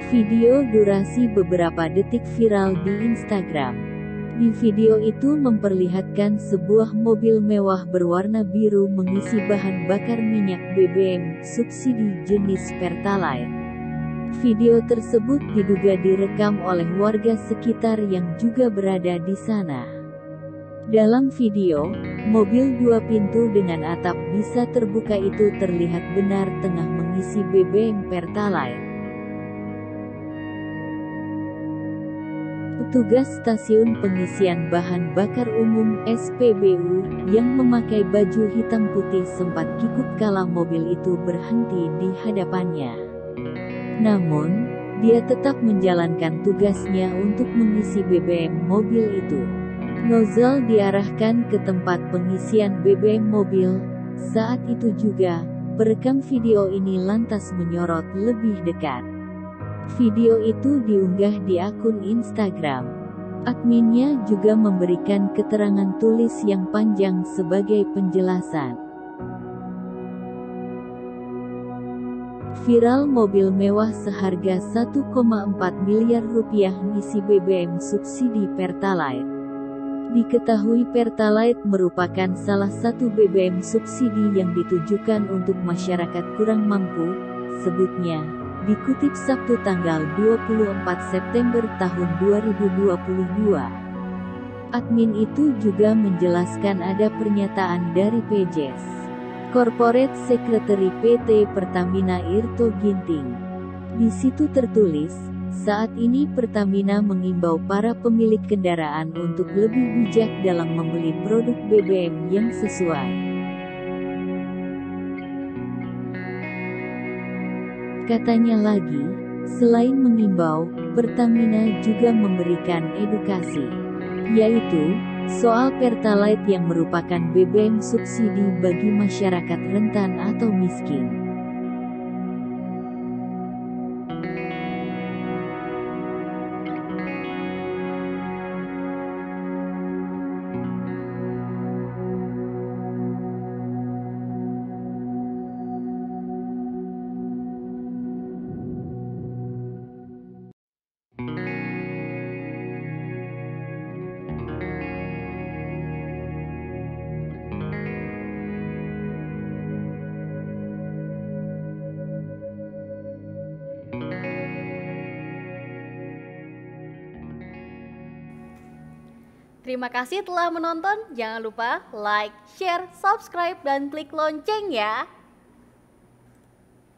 Video durasi beberapa detik viral di Instagram. Di video itu memperlihatkan sebuah mobil mewah berwarna biru mengisi bahan bakar minyak BBM subsidi jenis Pertalite. Video tersebut diduga direkam oleh warga sekitar yang juga berada di sana. Dalam video, mobil 2 pintu dengan atap bisa terbuka itu terlihat benar tengah mengisi BBM Pertalite. Petugas stasiun pengisian bahan bakar umum (SPBU) yang memakai baju hitam putih sempat kikuk kala mobil itu berhenti di hadapannya. Namun, dia tetap menjalankan tugasnya untuk mengisi BBM mobil itu. Nozzle diarahkan ke tempat pengisian BBM mobil. Saat itu juga, perekam video ini lantas menyorot lebih dekat. Video itu diunggah di akun Instagram. Adminnya juga memberikan keterangan tulis yang panjang sebagai penjelasan. Viral mobil mewah seharga 1,4 miliar rupiah ngisi BBM subsidi Pertalite. Diketahui Pertalite merupakan salah satu BBM subsidi yang ditujukan untuk masyarakat kurang mampu, sebutnya. Dikutip Sabtu tanggal 24 September tahun 2022. Admin itu juga menjelaskan ada pernyataan dari PJS Corporate Secretary PT Pertamina Irto Ginting. Di situ tertulis, saat ini Pertamina mengimbau para pemilik kendaraan untuk lebih bijak dalam membeli produk BBM yang sesuai. Katanya lagi, selain mengimbau, Pertamina juga memberikan edukasi, yaitu soal Pertalite yang merupakan BBM subsidi bagi masyarakat rentan atau miskin. Terima kasih telah menonton. Jangan lupa like, share, subscribe, dan klik lonceng ya.